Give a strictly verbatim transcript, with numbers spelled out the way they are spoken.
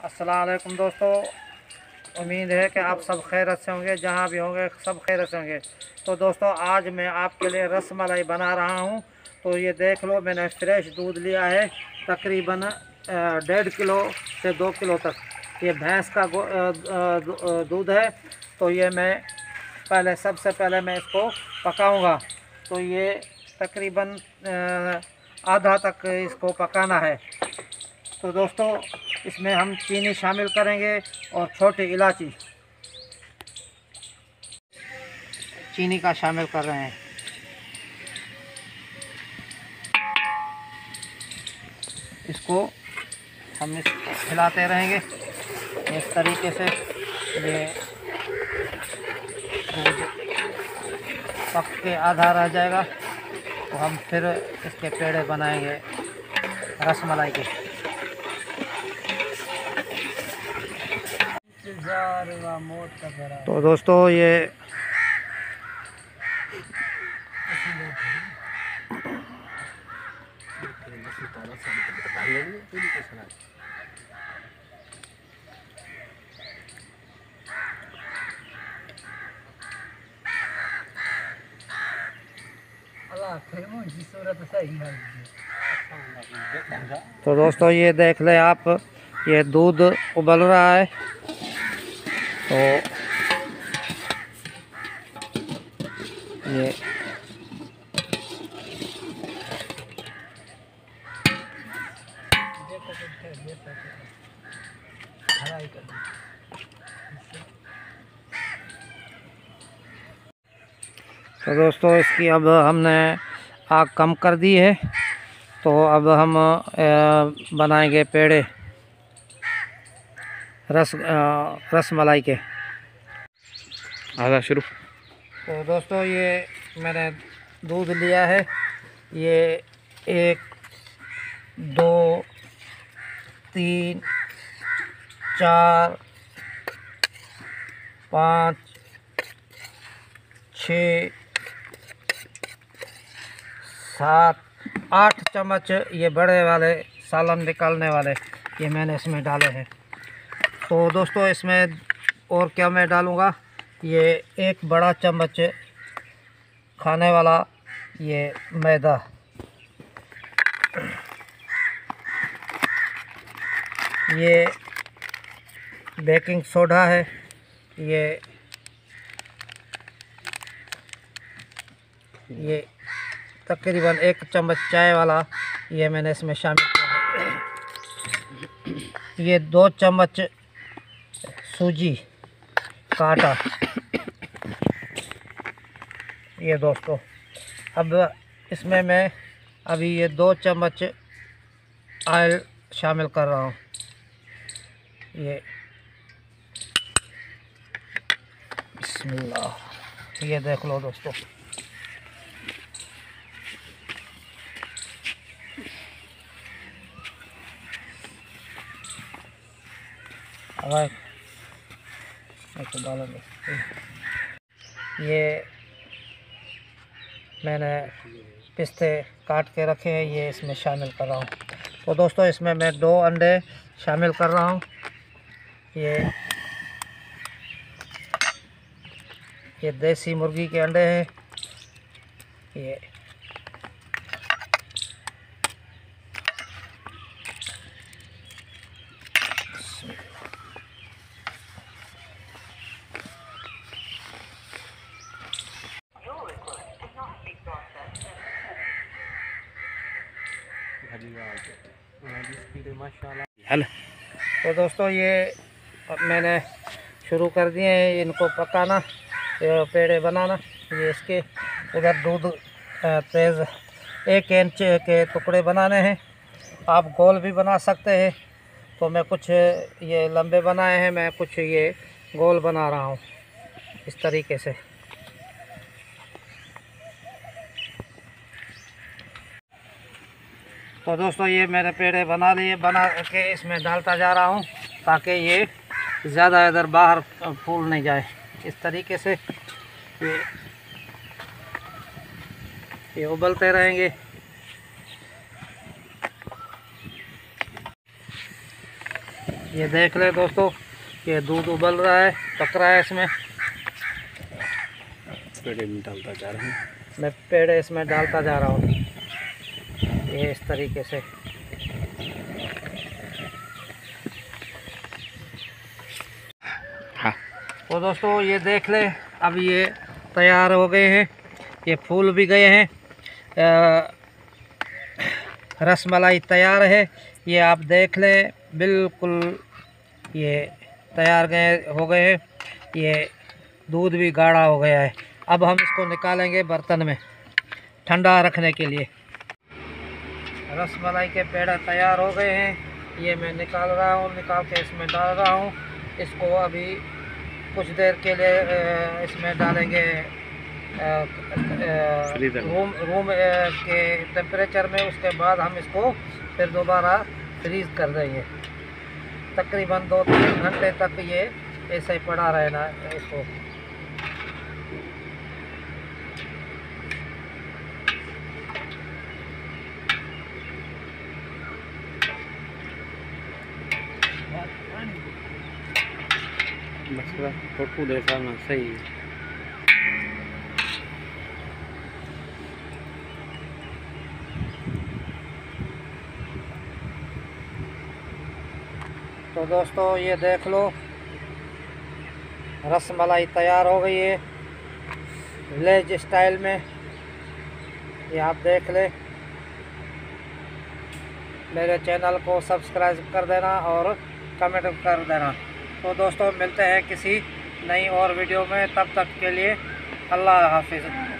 अस्सलाम वालेकुम दोस्तों, उम्मीद है कि आप सब खैरियत से होंगे, जहाँ भी होंगे सब खैरियत से होंगे। तो दोस्तों आज मैं आपके लिए रसमलाई बना रहा हूँ। तो ये देख लो, मैंने फ्रेश दूध लिया है, तकरीबन डेढ़ किलो से दो किलो तक ये भैंस का दूध है। तो ये मैं पहले सबसे पहले मैं इसको पकाऊंगा। तो ये तकरीबन आधा तक इसको पकाना है। तो दोस्तों इसमें हम चीनी शामिल करेंगे और छोटी इलायची चीनी का शामिल कर रहे हैं। इसको हम इस हिलाते रहेंगे इस तरीके से। ये दूध पक के आधा रह जाएगा तो हम फिर इसके पेड़े बनाएंगे रसमलाई के। तो दोस्तों ये तो दोस्तों ये देख लें आप, ये दूध उबल रहा है। तो ये तो दोस्तों इसकी अब हमने आग कम कर दी है। तो अब हम बनाएंगे पेड़े रस रसमलाई के। आधा शुरू। तो दोस्तों ये मैंने दूध लिया है, ये एक दो तीन चार पाँच छः सात आठ चम्मच ये बड़े वाले सालन निकालने वाले ये मैंने इसमें डाले हैं। तो दोस्तों इसमें और क्या मैं डालूँगा, ये एक बड़ा चम्मच खाने वाला ये मैदा, ये बेकिंग सोडा है, ये ये तकरीबन एक चम्मच चाय वाला ये मैंने इसमें शामिल किया है। ये दो चम्मच सूजी का आटा। ये दोस्तों अब इसमें मैं अभी ये दो चम्मच ऑयल शामिल कर रहा हूँ। ये बिस्मिल्लाह, ये देख लो दोस्तों। तो डालेंगे ये मैंने पिस्ते काट के रखे हैं, ये इसमें शामिल कर रहा हूँ। तो दोस्तों इसमें मैं दो अंडे शामिल कर रहा हूँ। ये ये देसी मुर्गी के अंडे हैं। ये हेलो। तो दोस्तों ये मैंने शुरू कर दिए हैं इनको पकाना, पेड़े बनाना। ये इसके उधर दूध तेज़ एक इंच के टुकड़े बनाने हैं। आप गोल भी बना सकते हैं। तो मैं कुछ ये लंबे बनाए हैं, मैं कुछ ये गोल बना रहा हूँ इस तरीके से। तो दोस्तों ये मैंने पेड़े बना लिए, बना के इसमें डालता जा रहा हूँ ताकि ये ज़्यादा इधर बाहर फूल नहीं जाए। इस तरीके से ये ये उबलते रहेंगे। ये देख ले दोस्तों, ये दूध उबल रहा है, पक रहा है। इसमें पेड़े में डालता जा रहा हूँ मैं, पेड़े इसमें डालता जा रहा हूँ, ये इस तरीके से। हाँ तो दोस्तों ये देख ले, अब ये तैयार हो गए हैं, ये फूल भी गए हैं, रसमलाई तैयार है। ये आप देख ले, बिल्कुल ये तैयार गए हो गए हैं, ये दूध भी गाढ़ा हो गया है। अब हम इसको निकालेंगे बर्तन में ठंडा रखने के लिए। रसमलाई के पेड़े तैयार हो गए हैं, ये मैं निकाल रहा हूँ, निकाल के इसमें डाल रहा हूँ। इसको अभी कुछ देर के लिए इसमें डालेंगे रूम रूम के टेम्परेचर में। उसके बाद हम इसको फिर दोबारा फ्रीज़ कर देंगे। तकरीबन दो तीन घंटे तक ये ऐसे ही पड़ा रहना इसको। मसला फोटो देखा ना सही। तो दोस्तों ये देख लो, रसमलाई तैयार हो गई है विलेज स्टाइल में। ये आप देख ले। मेरे चैनल को सब्सक्राइब कर देना और कमेंट कर देना। तो दोस्तों मिलते हैं किसी नई और वीडियो में, तब तक के लिए अल्लाह हाफिज़।